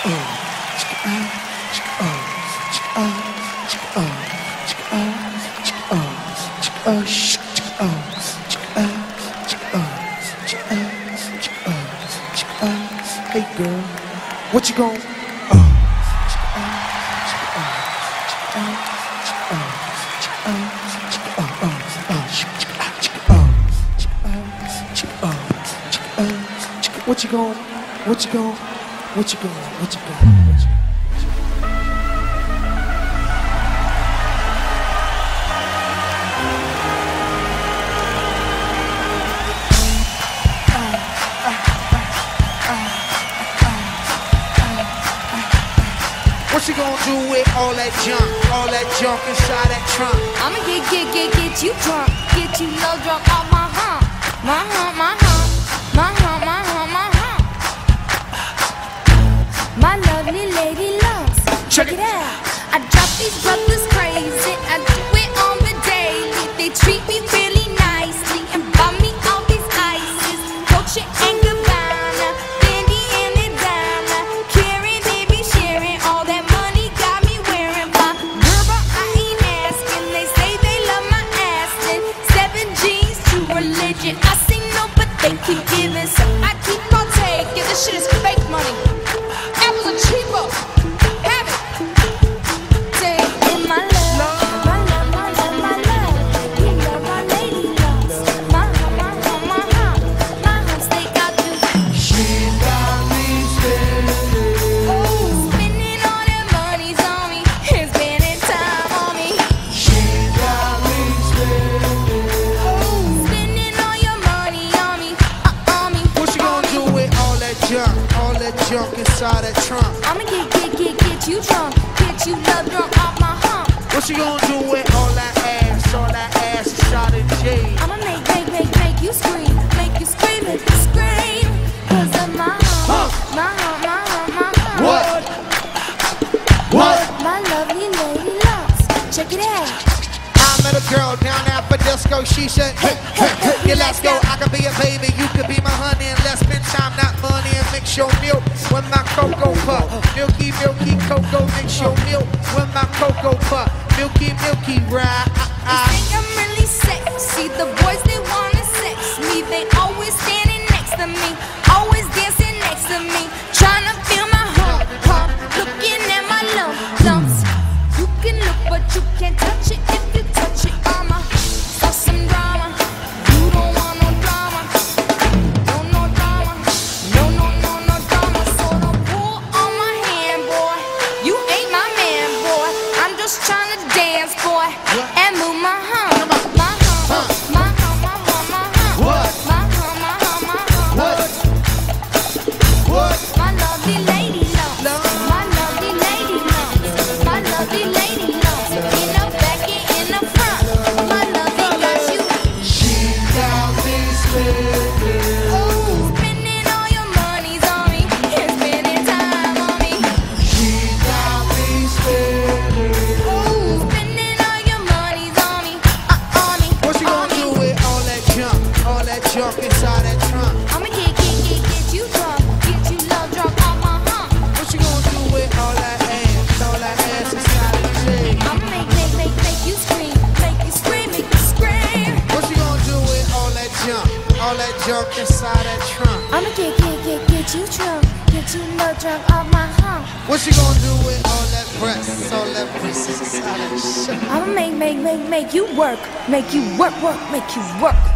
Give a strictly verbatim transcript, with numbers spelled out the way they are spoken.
Hey girl, what you gon' What you gon' What you gon' What you gon' What you gon' What you What you gonna do with all that junk, all that junk inside that trunk? I'ma get, get, get, get you drunk, get you low drunk off my hump, my hump, my hump, my hump, my hump, my hump. My lovely lady loves. Check it out. I drive these brothers crazy. I do it on the daily. They treat me really nicely and buy me all these ices, Dolce and Gabbana, Fendi and Madonna. Caring, they be sharing all that money got me wearing my girl, but I ain't asking. They say they love my ass and seven G's to religion. I say no, but they keep giving, so I keep on taking. This shit is fake money. Apples are cheaper. Have it. Take in my love, my love, my love, my love. You love my lady loves. My hum, my hum, my hum, my hum stay out you. She got me spending. Oh, spending all their monies on me and spending time on me. She got me spending. Oh, spending all your money on me, uh, on me. What you gonna do with all that junk, all that junk inside that trunk? I'ma get, get, get, get you drunk, get you love drunk off my hump. What you gonna do with all that ass, all that ass inside that J? I'ma make, make, make, make you scream, make you scream, make you scream. Cause of my hump, my hump, my hump, my hump. What? What? My lovely lady loves. Check it out. I met a girl down at the disco. She said, hey, hey, hey, yeah, let's go. I could be a baby, you could be my honey, and let's spend time, not money, and mix your milk with my cocoa puff. Milky, milky cocoa, mix your milk with my cocoa puff. Milky, milky, right? They think I'm really sexy. The boys, they wanna sex me. They always standing next to me, always dancing next to me, trying to feel my hump, hump, looking at my lump, lumps. You can look, but you can't touch it. If you touch it, I'ma start some drama. You don't want no drama, no, no drama, no, no, no, no drama. So don't pull on my hand, boy. You ain't my man, boy. I'm just trying to dance, boy, and move my hump, my hump, my hump, my hump, my hump. What? My hump, my hump, my hump. What? What? My lovely lady loves. My lovely lady loves. My lovely lady loves. In the back and in the front. My lovely got you. She got me spending. Oh, spending all your monies on me and spending time on me. She got me spending. Oh, spending all your monies on me, uh, on me. What you on gonna me. do with all that junk, all that junk inside that trunk? I'ma get, get, get, get you drunk, get you love drunk off my hump. What you gonna do with all that ass, all that ass inside that J? I'ma make, make, make, make you scream, make you scream, make you scream. What you gonna do with all that junk, all that junk inside that trunk? I'ma get, get, get, get you drunk, get you love drunk off my hump. What you gonna do with all that breasts, all that breasts inside that shit? I'ma make, make, make, make you work, make you work, work, make you work.